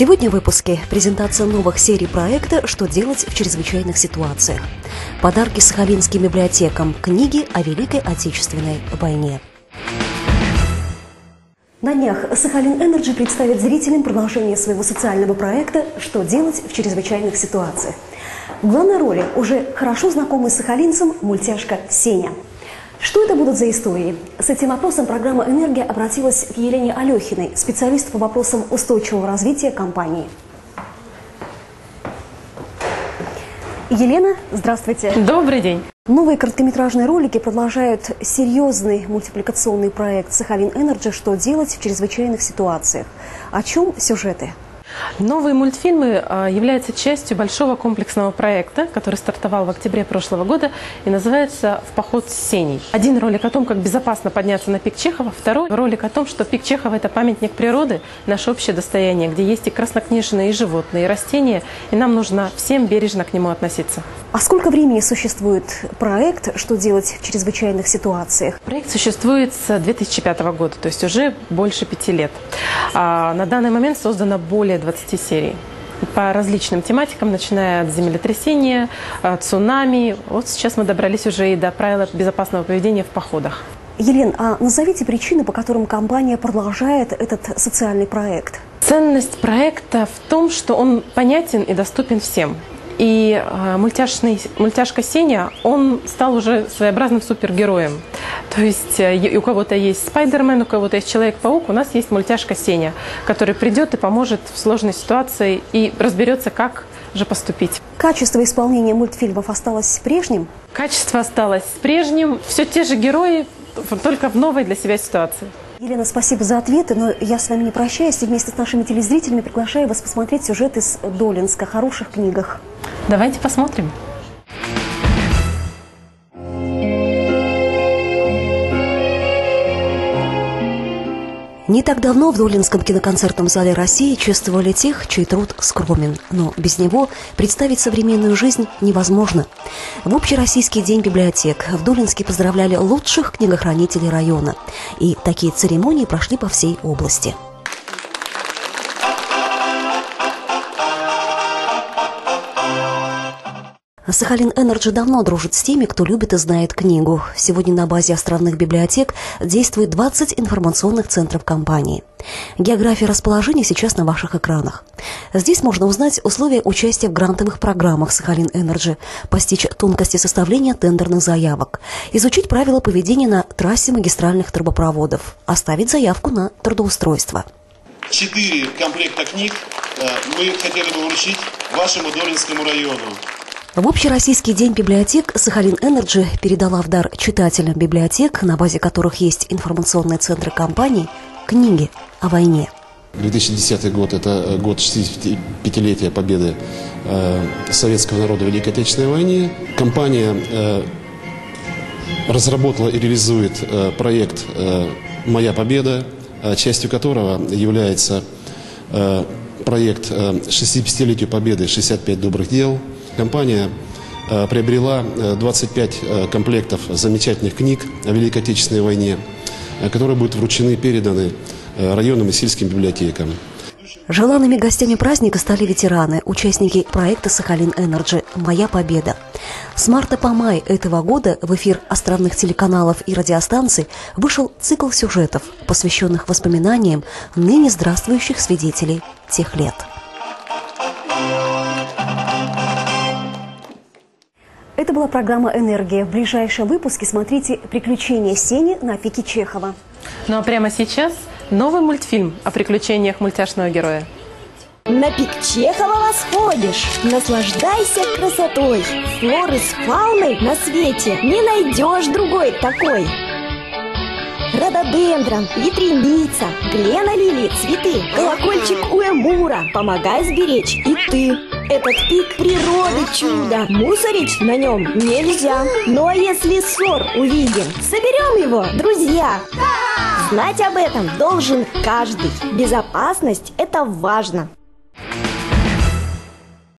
Сегодня в выпуске презентация новых серий проекта «Что делать в чрезвычайных ситуациях?». Подарки сахалинским библиотекам, книги о Великой Отечественной войне. На днях Сахалин Энерджи представит зрителям продолжение своего социального проекта «Что делать в чрезвычайных ситуациях?». В главной роли уже хорошо знакомый сахалинцам мультяшка Сеня. Что это будут за истории? С этим вопросом программа «Энергия» обратилась к Елене Алехиной, специалисту по вопросам устойчивого развития компании. Елена, здравствуйте. Добрый день. Новые короткометражные ролики продолжают серьезный мультипликационный проект «Сахалин Энерджи. Что делать в чрезвычайных ситуациях?». О чем сюжеты? Новые мультфильмы являются частью большого комплексного проекта, который стартовал в октябре прошлого года и называется «В поход с Сеней». Один ролик о том, как безопасно подняться на пик Чехова, второй ролик о том, что пик Чехова – это памятник природы, наше общее достояние, где есть и краснокнижные, и животные, и растения, и нам нужно всем бережно к нему относиться. А сколько времени существует проект «Что делать в чрезвычайных ситуациях»? Проект существует с 2005 года, то есть уже больше 5 лет. На данный момент создано более 20 серий по различным тематикам, начиная от землетрясения, цунами. Вот сейчас мы добрались уже и до правил безопасного поведения в походах. Елена, а назовите причины, по которым компания продолжает этот социальный проект? Ценность проекта в том, что он понятен и доступен всем. И мультяшка Сеня, он стал уже своеобразным супергероем. То есть у кого-то есть Спайдермен, у кого-то есть Человек-паук, у нас есть мультяшка Сеня, который придет и поможет в сложной ситуации и разберется, как же поступить. Качество исполнения мультфильмов осталось прежним? Качество осталось прежним. Все те же герои, только в новой для себя ситуации. Елена, спасибо за ответы, но я с вами не прощаюсь и вместе с нашими телезрителями приглашаю вас посмотреть сюжет из Долинска, о хороших книгах. Давайте посмотрим. Не так давно в Долинском киноконцертном зале России чествовали тех, чей труд скромен, но без него представить современную жизнь невозможно. В Общероссийский день библиотек в Долинске поздравляли лучших книгохранителей района. И такие церемонии прошли по всей области. Сахалин Энерджи давно дружит с теми, кто любит и знает книгу. Сегодня на базе островных библиотек действует 20 информационных центров компании. География расположения сейчас на ваших экранах. Здесь можно узнать условия участия в грантовых программах Сахалин Энерджи, постичь тонкости составления тендерных заявок, изучить правила поведения на трассе магистральных трубопроводов, оставить заявку на трудоустройство. 4 комплекта книг мы хотели бы вручить вашему Долинскому району. В Общероссийский день библиотек Сахалин Энерджи передала в дар читателям библиотек, на базе которых есть информационные центры компании, книги о войне. 2010 год – это год 65-летия победы советского народа в Великой Отечественной войне. Компания разработала и реализует проект «Моя победа», частью которого является проект 65-летию победы «65 добрых дел». Компания приобрела 25 комплектов замечательных книг о Великой Отечественной войне, которые будут вручены и переданы районным и сельским библиотекам. Желанными гостями праздника стали ветераны, участники проекта «Сахалин Энерджи. Моя победа». С марта по май этого года в эфир островных телеканалов и радиостанций вышел цикл сюжетов, посвященных воспоминаниям ныне здравствующих свидетелей тех лет. Это была программа «Энергия». В ближайшем выпуске смотрите «Приключения Сени на пике Чехова». Ну а прямо сейчас новый мультфильм о приключениях мультяшного героя. На пик Чехова восходишь, наслаждайся красотой. Флоры с фауной на свете не найдешь другой такой. Рододендрон, ветреница, глена лилии, цветы, колокольчик у эмура. Помогай сберечь и ты. Этот пик природы чудо, мусорить на нем нельзя. Ну а если ссор увидим, соберем его, друзья. Знать об этом должен каждый. Безопасность – это важно.